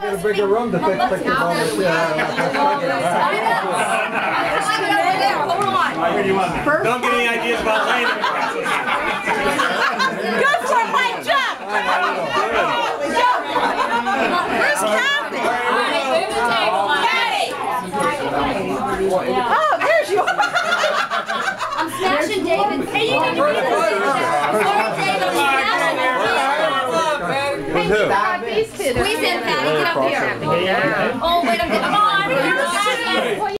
get a bigger room to take pictures on this. Hold on. Don't get any ideas about landing. Go for it, Mike, jump! Where's Kathy? Patty! Oh, there's you. I'm smashing David. Hey, you can do this. Squeeze in, Patty. Get up here. Oh, wait, I'm getting on.